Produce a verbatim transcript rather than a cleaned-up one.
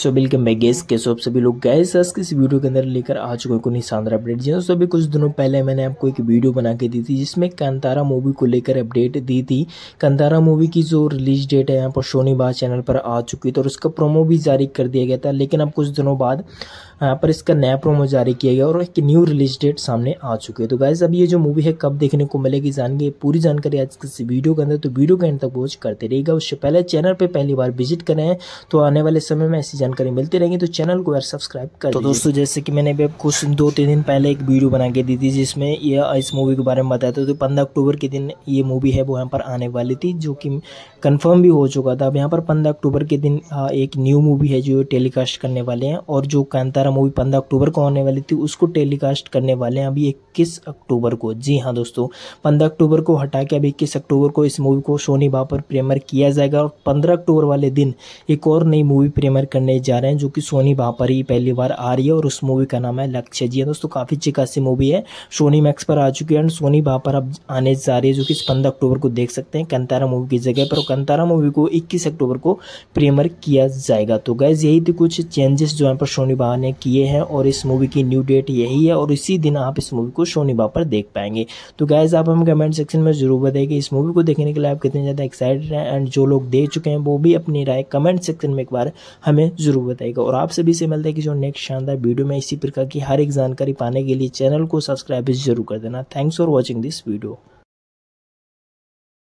So welcome back guys, कैसे हो आप सभी लोग। गाइस आज की इस वीडियो के अंदर लेकर आ चुका हूं कोई शानदार अपडेट। जी दोस्तों, अभी कुछ दिनों पहले मैंने आपको एक वीडियो बना के दी थी जिसमें कांतारा मूवी को लेकर अपडेट दी थी। कांतारा मूवी की जो रिलीज डेट है यहाँ पर सोनी बाग चैनल पर आ चुकी थी और उसका प्रोमो भी जारी कर दिया गया था। लेकिन अब कुछ दिनों बाद यहाँ पर इसका नया प्रोमो जारी किया गया और एक न्यू रिलीज डेट सामने आ चुकी है। तो गाइस अब ये जो मूवी है कब देखने को मिलेगी, जानेंगे पूरी जानकारी आज की इस वीडियो के अंदर। तो वीडियो के एंड तक वॉच करते रहिएगा। उससे पहले चैनल पे पहली बार विजिट करें हैं तो आने वाले समय में ऐसी जानकारी मिलती रहेगी, तो चैनल को यार सब्सक्राइब कर। तो दोस्तों जैसे कि मैंने भी कुछ दो तीन दिन पहले एक वीडियो बना के दी थी जिसमें ये इस मूवी के बारे में बताया था। तो पंद्रह अक्टूबर के दिन ये मूवी है वो यहाँ पर आने वाली थी, जो कि कंफर्म भी हो चुका था। अब यहाँ पर पंद्रह अक्टूबर के दिन एक न्यू मूवी है जो टेलीकास्ट करने वाले हैं, और जो कांतारा मूवी पंद्रह अक्टूबर को आने वाली थी उसको टेलीकास्ट करने वाले हैं अभी इक्कीस अक्टूबर को। जी हाँ दोस्तों, पंद्रह अक्टूबर को हटा के अभी इक्कीस अक्टूबर को इस मूवी को सोनी बाग पर प्रीमियर किया जाएगा। और पंद्रह अक्टूबर वाले दिन एक और नई मूवी प्रीमियर करने जा रहे हैं जो कि सोनी बाग पर ही पहली बार आ रही है, और उस मूवी का नाम है लक्ष्य। जी हाँ दोस्तों, काफी अच्छी खासी मूवी है, सोनी मैक्स पर आ चुकी है एंड सोनी बाग पर अब आने जा रही है, जो कि पंद्रह अक्टूबर को देख सकते हैं कांतारा मूवी की जगह पर। कांतारा मूवी को इक्कीस अक्टूबर को प्रीमियर किया जाएगा। तो गाइज यही थी कुछ चेंजेस जो यहाँ पर सोनी बाग ने किए हैं, और इस मूवी की न्यू डेट यही है और इसी दिन आप इस मूवी को सोनी बाग पर देख पाएंगे। तो गाइज आप हमें कमेंट सेक्शन में जरूर बताइए कि इस मूवी को देखने के लिए आप कितने ज्यादा एक्साइटेड हैं, एंड जो लोग देख चुके हैं वो भी अपनी राय कमेंट सेक्शन में एक बार हमें जरूर बताइएगा। और आप सभी से मिलता है कि जो नेक्स्ट शानदार वीडियो में इसी प्रकार की हर एक जानकारी पाने के लिए चैनल को सब्सक्राइब जरूर कर देना। Thanks for watching this video.